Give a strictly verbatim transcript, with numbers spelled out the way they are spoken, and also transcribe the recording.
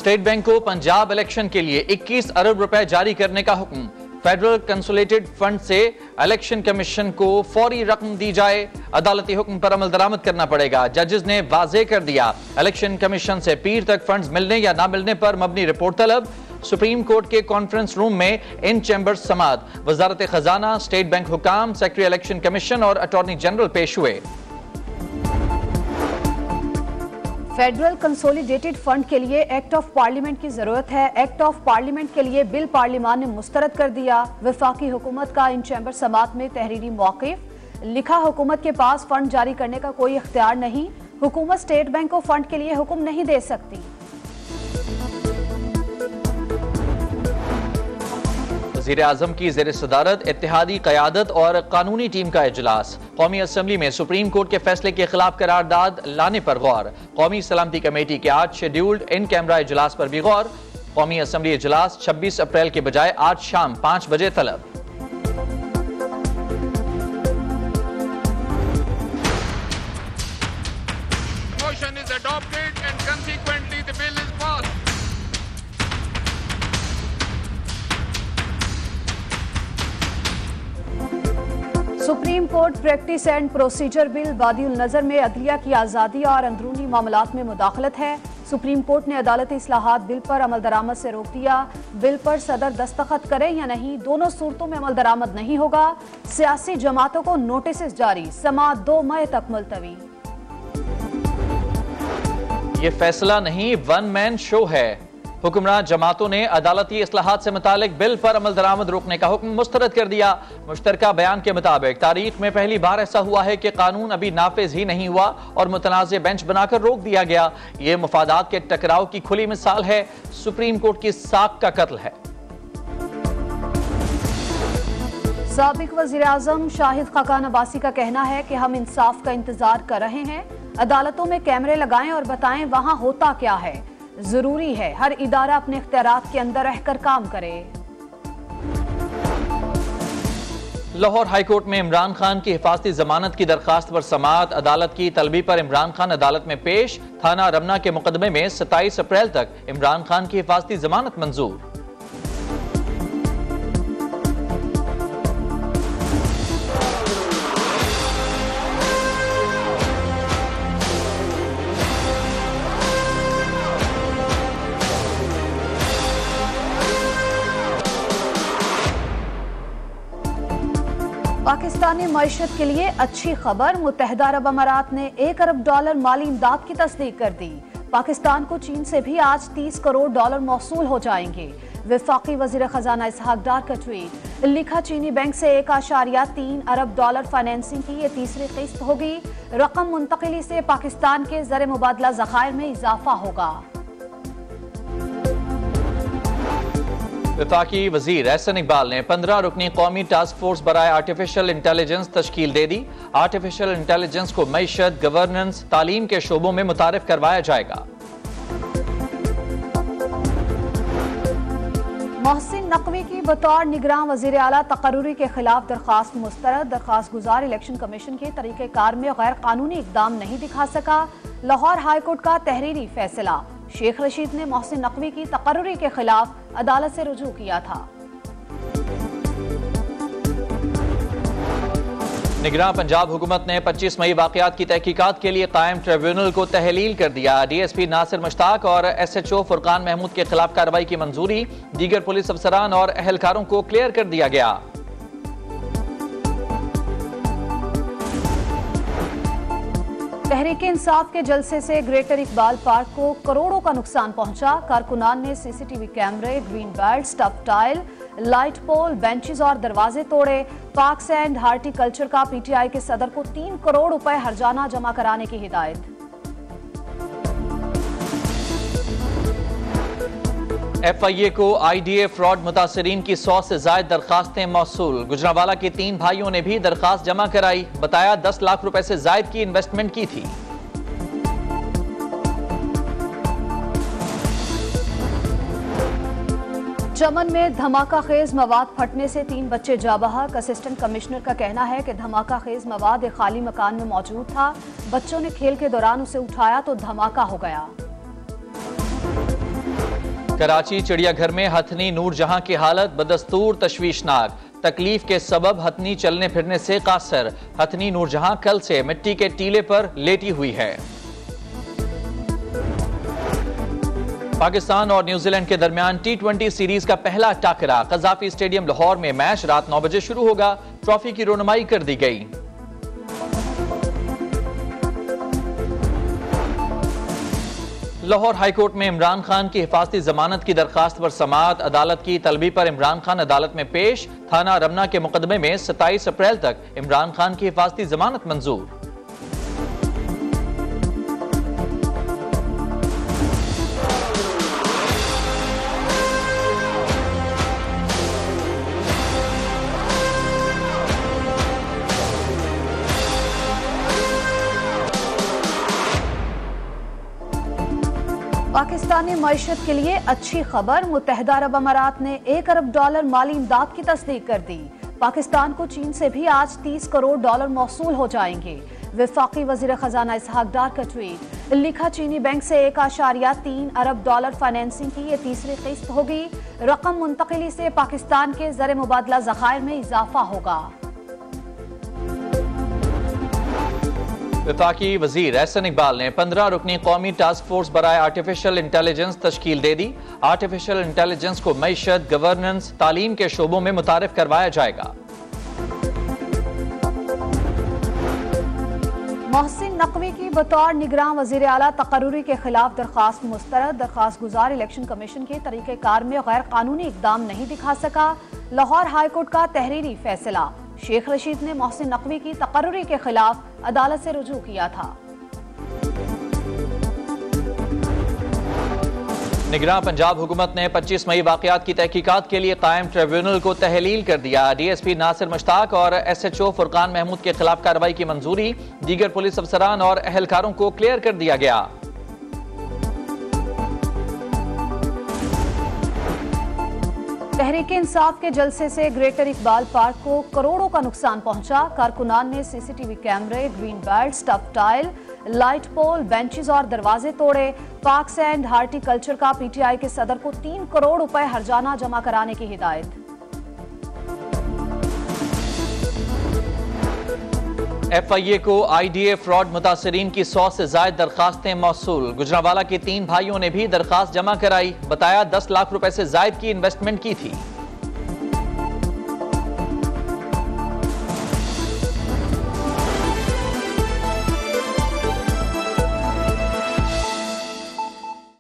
State bank को Punjab election के लिए इक्कीस अरब रुपए जारी करने का हुक्म। फेडरल कंसोलिडेटेड फंड से इलेक्शन कमीशन को फौरी रकम दी जाए। अदालती हुक्म पर अमल दरामद करना पड़ेगा। जजेस ने वाजे कर दिया, इलेक्शन कमीशन से पीर तक फंड्स मिलने या ना मिलने पर मबनी रिपोर्ट तलब। सुप्रीम कोर्ट के कॉन्फ्रेंस रूम में इन चैम्बर्स समात। वजारत खजाना, स्टेट बैंक हुकाम, सेक्रेटरी इलेक्शन कमीशन और अटॉर्नी जनरल पेश हुए। फेडरल कंसोलिडेटेड फंड के लिए एक्ट ऑफ पार्लियामेंट की जरूरत है। एक्ट ऑफ पार्लियामेंट के लिए बिल पार्लियामान ने मुस्तरद कर दिया। वफाकी हुकूमत का इन चैम्बर समात में तहरीरी मौक़िफ। लिखा, हुकूमत के पास फंड जारी करने का कोई इख्तियार नहीं। हुकूमत स्टेट बैंक को फंड के लिए हुक्म नहीं दे सकती। वज़ीर आज़म की ज़ेर सदारत इत्तेहादी क़यादत और कानूनी टीम का इजलास। कौमी असम्बली में सुप्रीम कोर्ट के फैसले के खिलाफ करारदाद लाने पर गौर। कौमी सलामती कमेटी के आज शेड्यूल्ड इन कैमरा इजलास पर भी गौर। कौमी असम्बली इजलास छब्बीस अप्रैल के बजाय आज शाम पाँच बजे तलब। Supreme court practice and procedure bill बादिउल नजर में अदलिया की आज़ादी और अंदरूनी मामलात में मुदाखलत है। सुप्रीम कोर्ट ने अदालती इस्लाहात बिल पर अमल दरामद से रोक दिया। बिल पर सदर दस्तखत करें या नहीं, दोनों सूरतों में अमल दरामद नहीं होगा। सियासी जमातों को नोटिस जारी, समाअत दो मई तक मुलतवी। ये फैसला नहीं, वन मैन शो है। हुक्मरान जमातों ने अदालती इस्लाहात से मुतालिक बिल पर अमल दरामद रोकने का हुक्म मुस्तरद कर दिया। मुश्तरका बयान के मुताबिक तारीख में पहली बार ऐसा हुआ है कि कानून अभी नाफिज ही नहीं हुआ और मुतनाज़ बेंच बनाकर रोक दिया गया। ये मुफादात के टकराव की खुली मिसाल है। सुप्रीम कोर्ट की साख का कत्ल है। साबिक वज़ीर आज़म शाहिद खाकान अब्बासी का कहना है कि हम इंसाफ का इंतजार कर रहे हैं। अदालतों में कैमरे लगाएं और बताएं वहां होता क्या है। जरूरी है हर इदारा अपने इख्तियारात के अंदर रहकर काम करे। लाहौर हाईकोर्ट में इमरान खान की हिफाजती जमानत की दरखास्त पर समाअत। अदालत की तलबी पर इमरान खान अदालत में पेश। थाना रमना के मुकदमे में सत्ताईस अप्रैल तक इमरान खान की हिफाजती जमानत मंजूर। पाकिस्तानी मईशत के लिए अच्छी खबर। मुत्तहिदा अरब अमारात ने एक अरब डॉलर माली इमदाद की तस्दीक कर दी। पाकिस्तान को चीन से भी आज तीस करोड़ डॉलर मौसूल हो जाएंगे। वफाकी वजीर खजाना इसहाक डार का ट्वीट। लिखा, चीनी बैंक से एक आशारिया तीन अरब डॉलर फाइनेंसिंग की ये तीसरी किस्त होगी। रकम मुंतकिली से पाकिस्तान के ज़र मुबादला ज़खायर में इजाफा होगा। वफाकी वजीर एहसन इकबाल ने पंद्रह रुकनी कौमी टास्क फोर्स बराए आर्टिफिशियल इंटेलिजेंस तश्कील दे दी। आर्टिफिशियल इंटेलिजेंस को मईशत, गवर्नेंस, तालीम के शोबों में मुतारिफ करवाया जाएगा। मोहसिन नकवी की बतौर निगरान वजीर आला तकर्रुरी के खिलाफ दरखास्त मुस्तरद। दरखास्त गुजार इलेक्शन कमीशन के तरीक़ेकार में गैर कानूनी इकदाम नहीं दिखा सका। लाहौर हाईकोर्ट का तहरीरी फैसला। शेख रशीद ने मोहसिन नकवी की तकर्रुरी के खिलाफ अदालत से रुजू किया था। निगरान पंजाब हुकूमत ने पच्चीस मई वाक़यात की तहकीकात के लिए कायम ट्रिब्यूनल को तहलील कर दिया। D S P Nasir Mushtaq और S H O Furqan Mahmood के खिलाफ कार्रवाई की मंजूरी। दीगर पुलिस अफसरान और अहलकारों को क्लियर कर दिया गया। तहरीक इंसाफ के जलसे से ग्रेटर इकबाल पार्क को करोड़ों का नुकसान पहुंचा। कारकुनान ने सीसीटीवी कैमरे, green belt, stuff tile, light pole, benches और दरवाजे तोड़े। पार्क्स एंड हार्टिकल्चर का पीटीआई के सदर को तीन करोड़ रुपए हर्जाना जमा कराने की हिदायत। एफ आई ए को आई डी ए फ्रॉड मुतासरीन की सौ से ज्यादा दरखास्तें मौसूल। गुजरांवाला के तीन भाइयों ने भी दरखास्त जमा कराई। बताया दस लाख रुपए से ज्यादा की इन्वेस्टमेंट की थी। चमन में धमाका खेज मवाद फटने से तीन बच्चे जा बहक। असिस्टेंट कमिश्नर का कहना है कि धमाका खेज मवाद एक खाली मकान में मौजूद था। बच्चों ने खेल के दौरान उसे उठाया तो धमाका हो गया। कराची चिड़ियाघर में हथनी नूरजहां की हालत बदस्तूर तशवीशनाक। तकलीफ के सबब हथनी चलने फिरने से कासर। हथनी नूरजहां कल से मिट्टी के टीले पर लेटी हुई है। पाकिस्तान और न्यूजीलैंड के दरमियान टी ट्वेंटी सीरीज का पहला टाकरा कज़ाफी स्टेडियम लाहौर में मैच रात नौ बजे शुरू होगा। ट्रॉफी की रोनुमाई कर दी गई। लाहौर हाईकोर्ट में इमरान खान की हिफाजती जमानत की दरखास्त पर समाअत। अदालत की तलबी पर इमरान खान अदालत में पेश। थाना रमना के मुकदमे में सत्ताईस अप्रैल तक इमरान खान की हिफाजती जमानत मंजूर। पाकिस्तानी मईशत के लिए अच्छी खबर। मुत्तहिदा अरब अमारात ने एक अरब डॉलर माली इमदाद की तस्दीक कर दी। पाकिस्तान को चीन से भी आज तीस करोड़ डॉलर मौसूल हो जाएंगे। वफाकी वजीर खजाना इसहाक डार का ट्वीट। लिखा, चीनी बैंक से एक आशारिया तीन अरब डॉलर फाइनेंसिंग की ये तीसरी किस्त होगी। रकम मुंतकिली से पाकिस्तान के ज़र मुबादला ज़खायर में इजाफा होगा। वफाकी वजीर एहसन इकबाल ने पंद्रह रुकनी कौमी टास्क फोर्स बराए आर्टिफिशियल इंटेलिजेंस तश्कील दे दी। आर्टिफिशियल इंटेलिजेंस को मईशत, गवर्नेंस, तालीम के शोबों में मुतारिफ करवाया जाएगा। मोहसिन नकवी की बतौर निगरान वजीर आला तकर्रुरी के खिलाफ दरखास्त मुस्तरद। दरखास्त गुजार इलेक्शन कमीशन के तरीक़ेकार में गैर कानूनी इकदाम नहीं दिखा सका। लाहौर हाईकोर्ट का तहरीरी फैसला। शेख रशीद ने मोहसिन नकवी की तकर्रुरी के खिलाफ अदालत से रुजू किया था। निगरान पंजाब हुकूमत ने पच्चीस मई वाकयात की तहकीकात के लिए कायम ट्रिब्यूनल को तहलील कर दिया। डीएसपी नासिर मुश्ताक और एसएचओ फुरकान महमूद के खिलाफ कार्रवाई की मंजूरी। दीगर पुलिस अफसरान और अहलकारों को क्लियर कर दिया गया। तहरीक इंसाफ के जलसे से ग्रेटर इकबाल पार्क को करोड़ों का नुकसान पहुंचा। कारकुनान ने सीसीटीवी कैमरे, green belt, stuff tile, light pole, benches और दरवाजे तोड़े। पार्क्स एंड हार्टिकल्चर का पीटीआई के सदर को तीन करोड़ रुपए हर्जाना जमा कराने की हिदायत। एफ आई ए को आई डी ए फ्रॉड मुतासरीन की सौ से ज्यादा दरखास्तें मौसूल। गुजरांवाला के तीन भाइयों ने भी दरखास्त जमा कराई। बताया दस लाख रुपए से ज्यादा की इन्वेस्टमेंट की थी।